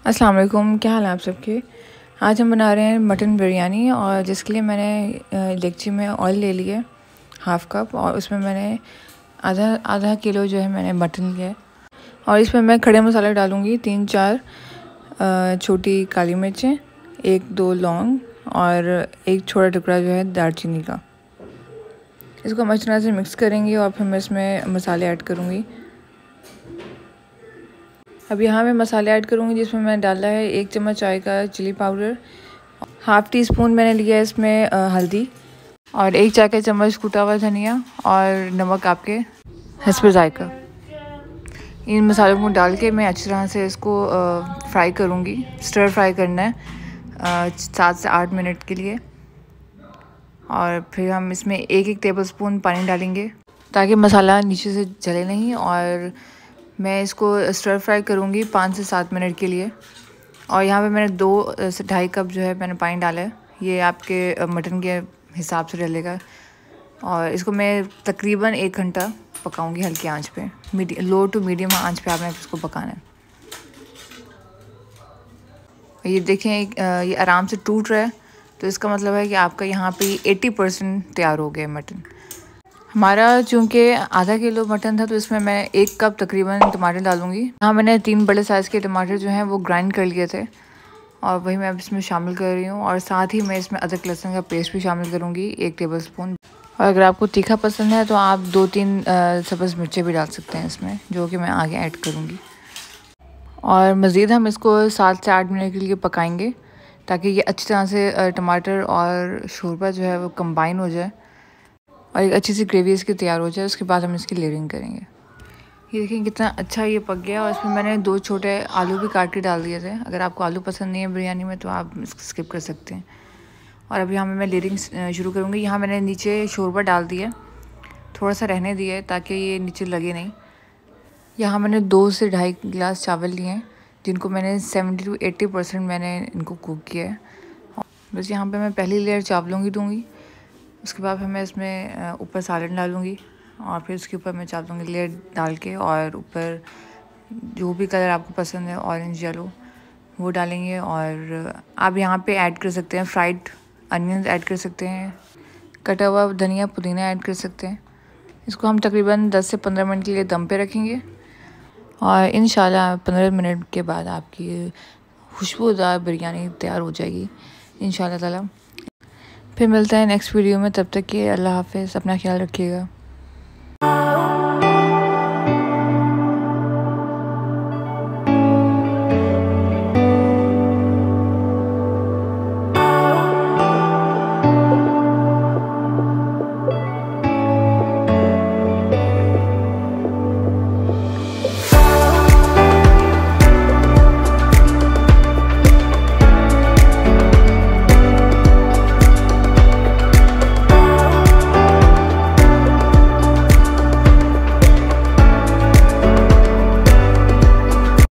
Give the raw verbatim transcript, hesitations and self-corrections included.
अस्सलाम वालेकुम, क्या हाल है आप सबके। आज हम बना रहे हैं मटन बिरयानी और जिसके लिए मैंने डेगची में ऑयल ले लिया हाफ़ कप और उसमें मैंने आधा आधा किलो जो है मैंने मटन लिया है और इसमें मैं खड़े मसाले डालूँगी। तीन चार छोटी काली मिर्चें, एक दो लौंग और एक छोटा टुकड़ा जो है दालचीनी का। इसको हम अच्छी तरह से मिक्स करेंगे और फिर मैं इसमें मसाले ऐड करूँगी। अब यहाँ मैं मसाले ऐड करूँगी जिसमें मैंने डाला है एक चम्मच चाय का chilli powder, half teaspoon मैंने लिया है इसमें हल्दी और एक चाय का चम्मच कूटा हुआ धनिया और नमक आपके हस्ब जायका। इन मसालों को डाल के मैं अच्छी तरह से इसको फ्राई करूँगी। स्टर फ्राई करना है सात से आठ मिनट के लिए और फिर हम इसमें एक एक टेबलस्पून पानी डालेंगे ताकि मसाला नीचे से जले नहीं। और मैं इसको स्टर फ्राई करूँगी पाँच से सात मिनट के लिए। और यहाँ पे मैंने दो से ढाई कप जो है मैंने पानी डाला है, ये आपके मटन के हिसाब से डलेगा। और इसको मैं तकरीबन एक घंटा पकाऊंगी हल्की आंच पे, मीडियम लो टू मीडियम आंच पे आपने इसको पकाना है। ये देखें ये आराम से टूट रहा है, तो इसका मतलब है कि आपका यहाँ पे अस्सी परसेंट तैयार हो गया मटन। हमारा चूँकि आधा किलो मटन था तो इसमें मैं एक कप तकरीबन टमाटर डालूँगी। यहाँ मैंने तीन बड़े साइज़ के टमाटर जो हैं वो ग्राइंड कर लिए थे और वही मैं अब इसमें शामिल कर रही हूँ। और साथ ही मैं इसमें अदरक लहसुन का पेस्ट भी शामिल करूँगी, एक टेबलस्पून। और अगर आपको तीखा पसंद है तो आप दो तीन सब्ज़ मिर्चें भी डाल सकते हैं इसमें, जो कि मैं आगे ऐड करूँगी। और मज़ीद हम इसको सात से आठ मिनट के लिए पकाएँगे ताकि ये अच्छी तरह से टमाटर और शोरबा जो है वो कंबाइन हो जाए और एक अच्छी सी ग्रेवी इसकी तैयार हो जाए। उसके बाद हम इसकी लेयरिंग करेंगे। ये देखिए कितना अच्छा ये पक गया और इसमें मैंने दो छोटे आलू भी काट के डाल दिए थे। अगर आपको आलू पसंद नहीं है बिरयानी में तो आप इसको स्किप कर सकते हैं। और अब यहाँ मैं लेयरिंग शुरू करूँगी। यहाँ मैंने नीचे शोरबा डाल दिया, थोड़ा सा रहने दिया है ताकि ये नीचे लगे नहीं। यहाँ मैंने दो से ढाई गिलास चावल लिए हैं जिनको मैंने सेवेंटी टू एट्टी परसेंट मैंने इनको कुक किया है। बस यहाँ पर मैं पहली लेयर चावलों की दूँगी, उसके बाद फिर मैं इसमें ऊपर सालन डालूँगी और फिर उसके ऊपर मैं चावलों की लेयर डाल के और ऊपर जो भी कलर आपको पसंद है ऑरेंज येलो वो डालेंगे। और आप यहाँ पे ऐड कर सकते हैं फ्राइड अनियंस ऐड कर सकते हैं, कटा हुआ धनिया पुदीना ऐड कर सकते हैं। इसको हम तकरीबन दस से पंद्रह मिनट के लिए दम पे रखेंगे और इंशाल्लाह पंद्रह मिनट के बाद आपकी खुशबूदार बिरयानी तैयार हो जाएगी इंशाल्लाह ताला। फिर मिलते हैं नेक्स्ट वीडियो में, तब तक के अल्लाह हाफ़िज़, अपना ख्याल रखिएगा।